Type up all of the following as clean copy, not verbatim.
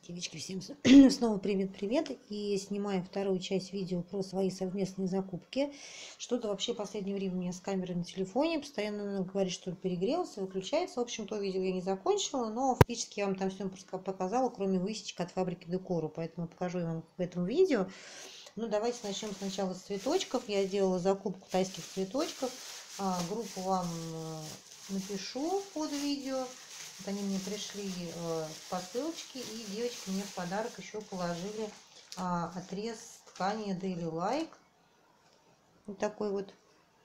Девочки, всем снова привет-привет. И снимаю вторую часть видео про свои совместные закупки. Что-то вообще в последнее время у меня с камерой на телефоне. Постоянно говорит, что перегрелся, выключается. В общем, то видео я не закончила, но фактически я вам там все показала, кроме высечек от фабрики Декору. Поэтому покажу я вам в этом видео. Ну, давайте начнем сначала с цветочков. Я сделала закупку тайских цветочков. Группу вам напишу под видео. Вот они мне пришли по ссылочке, и девочки мне в подарок еще положили отрез ткани Daily Like. Вот такой вот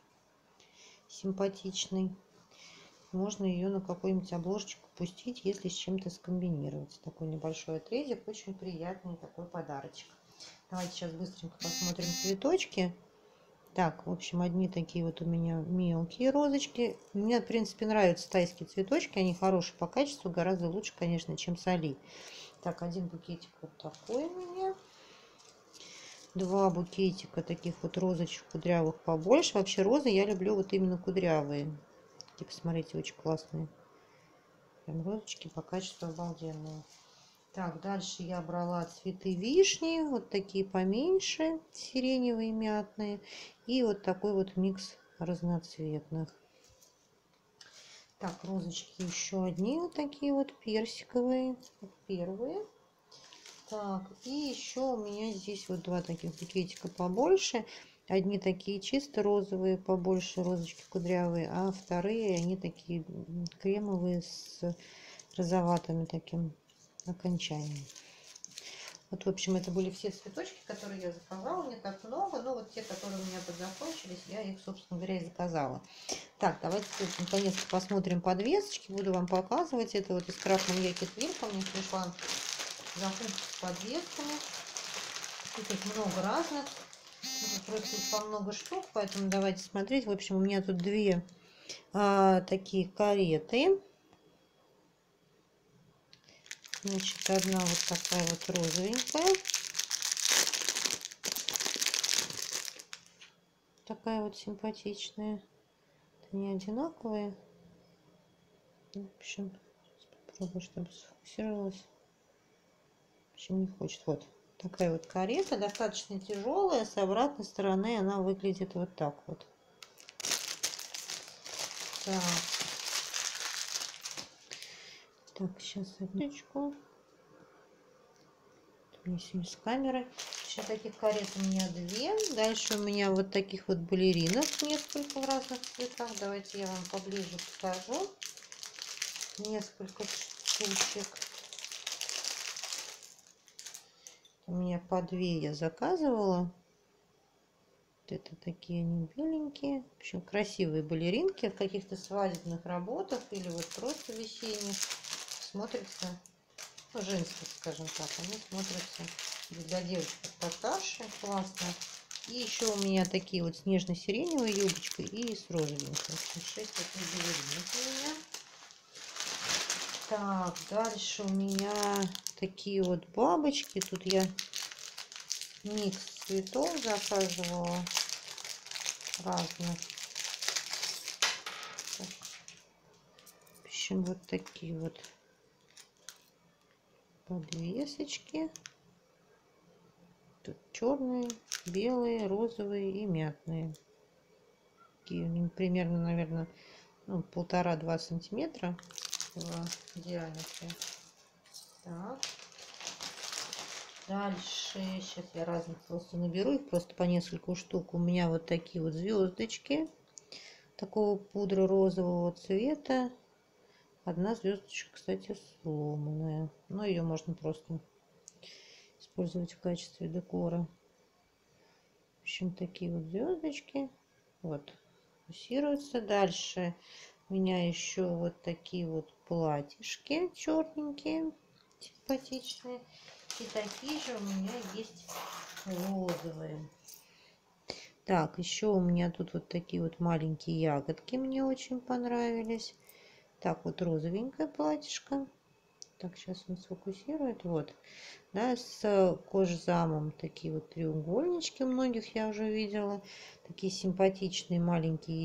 симпатичный. Можно ее на какую-нибудь обложечку пустить, если с чем-то скомбинировать. Такой небольшой отрезик, очень приятный такой подарочек. Давайте сейчас быстренько посмотрим цветочки. Так, в общем, одни такие вот у меня мелкие розочки. Мне, в принципе, нравятся тайские цветочки. Они хорошие по качеству, гораздо лучше, конечно, чем соли. Так, один букетик вот такой у меня. Два букетика таких вот розочек кудрявых побольше. Вообще розы я люблю вот именно кудрявые. Такие, посмотрите, очень классные. Прям розочки по качеству обалденные. Так, дальше я брала цветы вишни, вот такие поменьше, сиреневые, мятные, и вот такой вот микс разноцветных. Так, розочки еще одни вот такие вот персиковые, первые. Так, и еще у меня здесь вот два таких букетика побольше. Одни такие чисто розовые, побольше розочки кудрявые, а вторые они такие кремовые с розоватым таким окончанием. Вот, в общем, это были все цветочки, которые я заказала. Не так много, но вот те, которые у меня подзакончились, я их, собственно говоря, и заказала. Так, давайте наконец-то посмотрим подвесочки. Буду вам показывать. Это вот из Крафт Маньяки Твинка. Мне пришла закупка с подвесками. Тут их много разных. Тут просто по много штук, поэтому давайте смотреть. В общем, у меня тут две такие кареты. Значит, одна вот такая вот розовенькая. Такая вот симпатичная. Это не одинаковые. В общем, попробую, чтобы сфокусировалась. В общем, не хочет. Вот такая вот карета. Достаточно тяжелая. С обратной стороны она выглядит вот так вот. Так. Так, сейчас одничку. У меня сегодня с камерой. Еще таких карет у меня две. Дальше у меня вот таких вот балеринок несколько в разных цветах. Давайте я вам поближе покажу. Несколько штучек. У меня по две я заказывала. Вот это такие они беленькие. В общем, красивые балеринки в каких-то свадебных работах или вот просто весенних. Смотрится, ну, женских, скажем так. Они смотрятся для девочек постарше. Классно. И еще у меня такие вот с нежно-сиреневой юбочкой и с розовенькой. 6 таких балеринок у меня. Так, дальше у меня такие вот бабочки. Тут я микс цветов заказывала разных. В общем, вот такие вот подвесочки. Тут черные, белые, розовые и мятные. Такие примерно, наверное, ну, 1,5-2 сантиметра в диаметре. Так. Дальше, сейчас я разных просто наберу, их просто по несколько штук. У меня вот такие вот звездочки такого пудра розового цвета. Одна звездочка, кстати, сломанная, но ее можно просто использовать в качестве декора. В общем, такие вот звездочки. Вот, фокусируются. Дальше у меня еще вот такие вот платьишки черненькие, симпатичные. И такие же у меня есть розовые. Так, еще у меня тут вот такие вот маленькие ягодки мне очень понравились. Так, вот розовенькое платьишко. Так, сейчас он сфокусирует. Вот, да, с кожзамом такие вот треугольнички, многих я уже видела. Такие симпатичные маленькие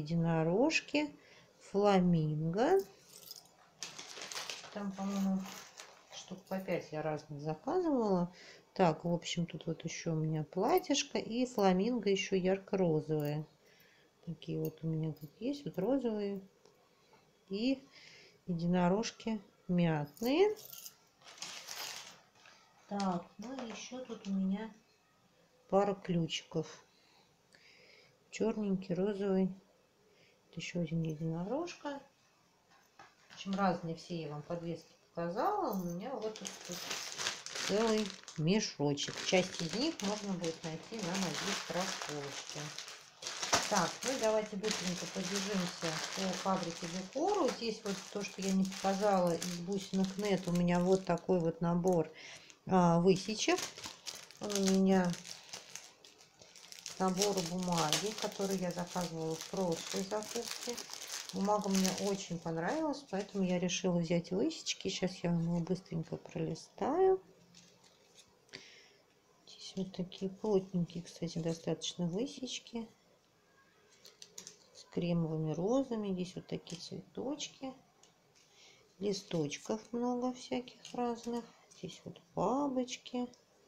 единорожки. Фламинго. Там, по-моему, штук по 5 я разных заказывала. Так, в общем, тут вот еще у меня платьишко и фламинго еще ярко-розовые. Такие вот у меня тут есть, вот розовые и единорожки мятные. Так, ну и еще тут у меня пара ключиков. Черненький, розовый. Еще один единорожка. В общем, разные все я вам подвески показала. У меня вот тут целый мешочек. Часть из них можно будет найти на моей страховке. Так, ну и давайте быстренько пробежимся по фабрике Декору. Здесь вот то, что я не показала из бусинок Нет, у меня вот такой вот набор высечек. Он у меня набору бумаги, который я заказывала в прошлой закупке. Бумага мне очень понравилась, поэтому я решила взять высечки. Сейчас я вам его быстренько пролистаю. Здесь вот такие плотненькие, кстати, достаточно высечки. С кремовыми розами. Здесь вот такие цветочки. Листочков много всяких разных. Здесь вот бабочки.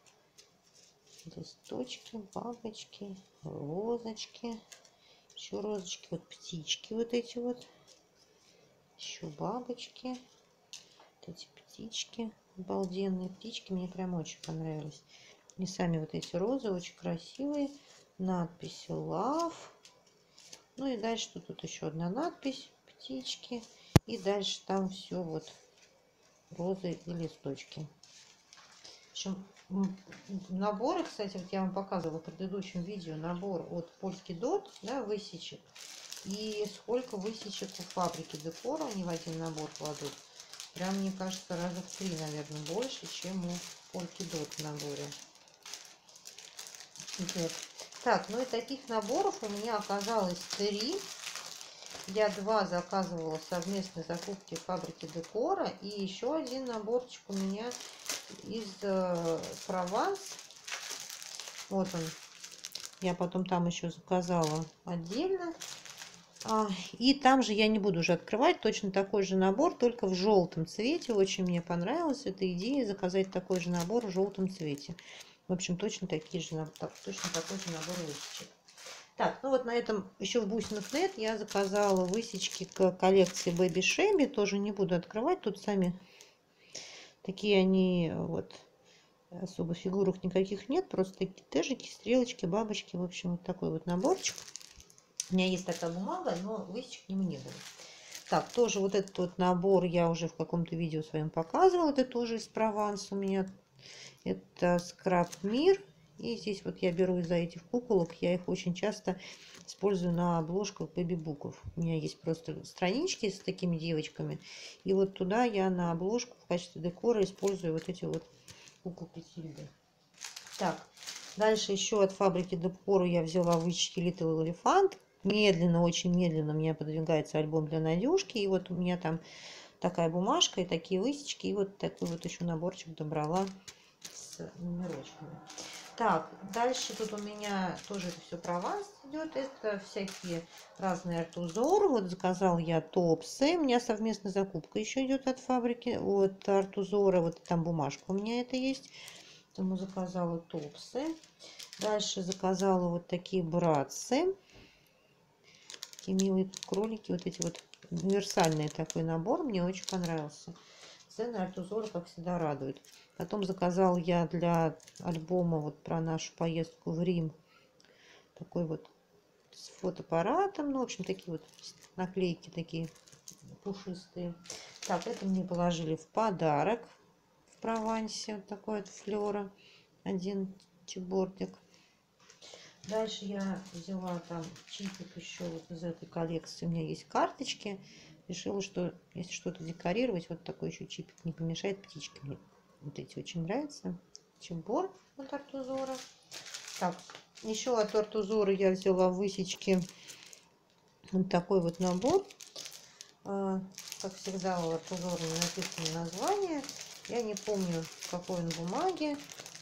Листочки, бабочки, розочки. Еще розочки, вот птички вот эти вот. Еще бабочки. Вот эти птички. Обалденные птички. Мне прям очень понравились. И сами вот эти розы очень красивые. Надпись Love. Ну и дальше тут еще одна надпись. Птички. И дальше там все вот розы и листочки. В общем, наборы, кстати, вот я вам показывала в предыдущем видео, набор от Польский Дот, да, высечек. И сколько высечек у фабрики Декора они в один набор кладут. Прям, мне кажется, раза в 3, наверное, больше, чем у Польки Дот в наборе. Вот. Так, ну и таких наборов у меня оказалось 3. Я 2 заказывала в совместной закупке фабрики Декора. И еще один наборчик у меня из Прованс. Вот он. Я потом там еще заказала отдельно. И там же я не буду уже открывать. Точно такой же набор, только в желтом цвете. Очень мне понравилась эта идея заказать такой же набор в желтом цвете. В общем, точно такой же набор высечек. Так, ну вот на этом еще в бусинах Нет я заказала высечки к коллекции Baby Shabby. Тоже не буду открывать. Тут сами такие они вот. Особо фигурок никаких нет. Просто такие тежики, стрелочки, бабочки. В общем, вот такой вот наборчик. У меня есть такая бумага, но высечек к нему не было. Так, тоже вот этот вот набор я уже в каком-то видео своем показывала. Это тоже из Прованс у меня. Это Скраб Мир. И здесь вот я беру из-за этих куколок. Я их очень часто использую на обложках бэби-буков. У меня есть просто странички с такими девочками. И вот туда я на обложку в качестве декора использую вот эти вот куколки Сильвы. Так, дальше еще от фабрики Декора я взяла высечки Little Elephant. Медленно, очень медленно у меня подвигается альбом для Надюшки. И вот у меня там такая бумажка и такие высечки. И вот такой вот еще наборчик добрала с номерочками. Так, дальше тут у меня тоже это все Прованс идет. Это всякие разные артузоры. Вот заказал я топсы. У меня совместная закупка еще идет от фабрики. Вот артузора. Вот там бумажка у меня это есть. Поэтому заказала топсы. Дальше заказала вот такие братцы. Такие милые кролики. Вот эти вот универсальный такой набор. Мне очень понравился. Цены артузора, как всегда, радуют. Потом заказал я для альбома вот про нашу поездку в Рим такой вот с фотоаппаратом. Ну, в общем, такие вот наклейки такие пушистые. Так, это мне положили в подарок в Провансе. Вот такой вот флера. Один чипбордик. Дальше я взяла там чипик еще вот из этой коллекции. У меня есть карточки. Решила, что если что-то декорировать, вот такой еще чипик не помешает. Птички мне вот эти очень нравятся. Чипборд от артузора. Так, еще от артузора я взяла высечки. Вот такой вот набор. Как всегда, у артузора не написано название. Я не помню, какой он бумаги.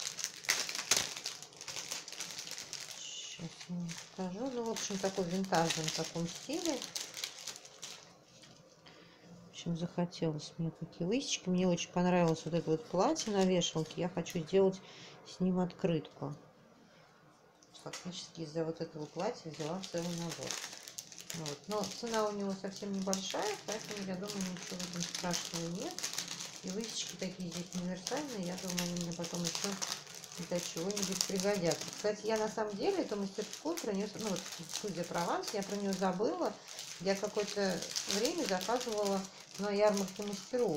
Сейчас я вам покажу. Ну, в общем, такой винтажном таком стиле. общем, захотелось мне такие высечки. Мне очень понравилось вот это вот платье на вешалке. Я хочу сделать с ним открытку. Фактически из-за вот этого платья взяла целый набор. Вот. Но цена у него совсем небольшая, поэтому я думаю, ничего в этом страшного нет. И высечки такие здесь универсальные. Я думаю, они мне потом еще для чего-нибудь пригодятся. Кстати, я на самом деле эту мастерскую про нее, ну вот студия Прованс, я про нее забыла. Я какое-то время заказывала на ярмарке мастеров.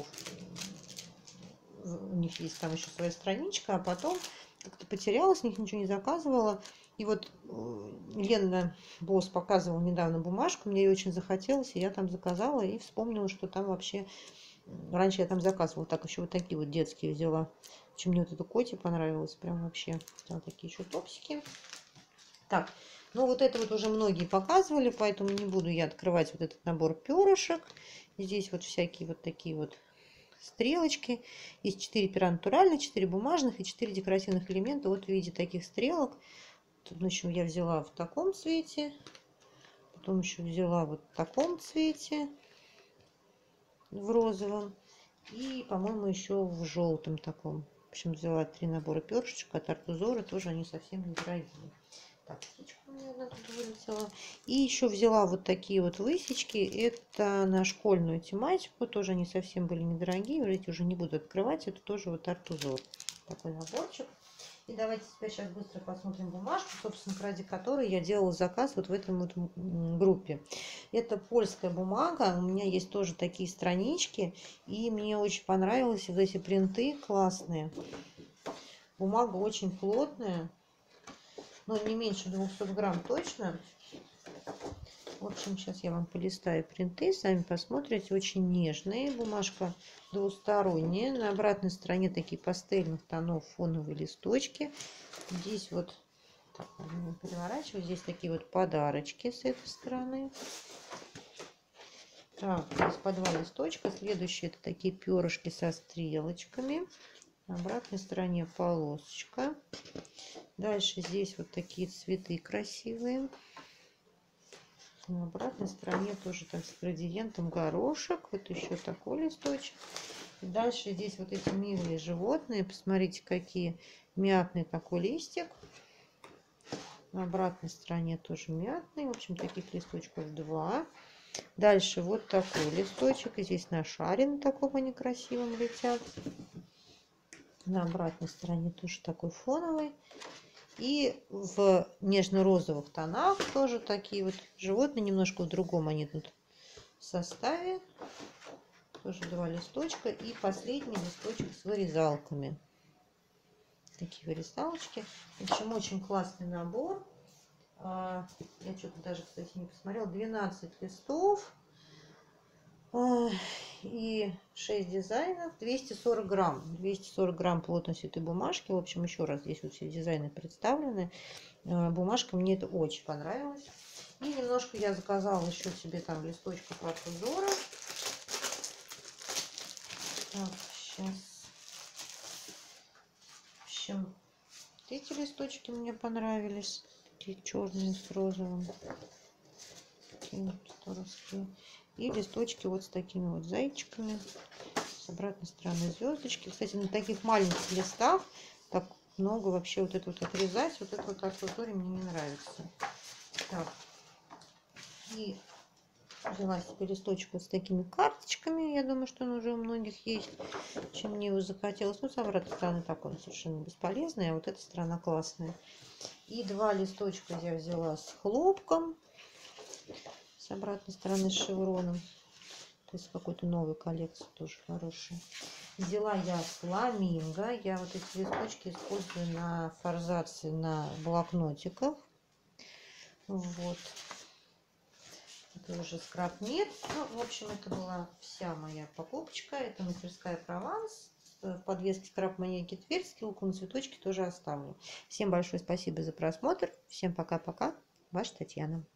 У них есть там еще своя страничка, а потом как-то потерялась, с них ничего не заказывала. И вот Лена Босс показывала недавно бумажку, мне ее очень захотелось, и я там заказала и вспомнила, что там вообще... Раньше я там заказывала, так еще вот такие вот детские взяла. Чем мне вот эта Коти понравилась, прям вообще. Взяла такие еще топсики. Так, ну вот это вот уже многие показывали, поэтому не буду я открывать вот этот набор перышек. Здесь вот всякие вот такие вот стрелочки. Есть 4 пера натуральных, 4 бумажных и 4 декоративных элемента вот в виде таких стрелок. Тут, в общем, я взяла в таком цвете. Потом еще взяла вот в таком цвете. В розовом. И, по-моему, еще в желтом таком. В общем, взяла 3 набора перышечек от Артузора. Тоже они совсем недорогие. Так, птичка у меня одна тут вылетела. И еще взяла вот такие вот высечки. Это на школьную тематику. Тоже они совсем были недорогие. Эти уже не буду открывать. Это тоже вот Артузор. Такой наборчик. И давайте теперь сейчас быстро посмотрим бумажку, собственно, ради которой я делала заказ вот в этом вот группе. Это польская бумага. У меня есть тоже такие странички. И мне очень понравились вот эти принты классные. Бумага очень плотная. Но не меньше 200 грамм точно. В общем, сейчас я вам полистаю принты, сами посмотрите. Очень нежные. Бумажка двусторонняя. На обратной стороне такие пастельных тонов фоновые листочки. Здесь вот, так, не переворачиваю, здесь такие вот подарочки с этой стороны. Так, здесь по 2 листочка. Следующие это такие перышки со стрелочками. На обратной стороне полосочка. Дальше здесь вот такие цветы красивые. На обратной стороне тоже так с градиентом горошек. Вот еще такой листочек. И дальше здесь вот эти милые животные. Посмотрите, какие. Мятный такой листик. На обратной стороне тоже мятный. В общем, таких листочков 2. Дальше вот такой листочек. И здесь на шаре на таком они красивом летят. На обратной стороне тоже такой фоновый. И в нежно-розовых тонах тоже такие вот животные. Немножко в другом они тут в составе. Тоже 2 листочка. И последний листочек с вырезалками. Такие вырезалочки. В общем, очень классный набор. Я что-то даже, кстати, не посмотрела. 12 листов. И 6 дизайнов, 240 грамм. 240 грамм плотность этой бумажки. В общем, еще раз, здесь вот все дизайны представлены. Бумажка мне это очень понравилась. И немножко я заказала еще себе там листочков от узора. Так, сейчас. В общем, эти листочки мне понравились. Такие черные с розовым. Такие вот и листочки вот с такими вот зайчиками. С обратной стороны звездочки. Кстати, на таких маленьких листах так много вообще вот это вот отрезать. Вот это вот Артузоре мне не нравится. Так. И взяла себе листочек вот с такими карточками. Я думаю, что он уже у многих есть. Чем мне его захотелось. Ну, с обратной стороны так он совершенно бесполезный. А вот эта сторона классная. И 2 листочка я взяла с хлопком. С обратной стороны с шевроном. То есть какой-то новой коллекции тоже хороший. Взяла я фламинго. Я вот эти листочки использую на форзации на блокнотиках. Вот. Это уже скраб-нет. Ну, в общем, это была вся моя покупочка. Это мастерская Прованс. В подвеске скраб-маньяки Тверь. Ссылку на цветочки тоже оставлю. Всем большое спасибо за просмотр. Всем пока-пока. Ваша Татьяна.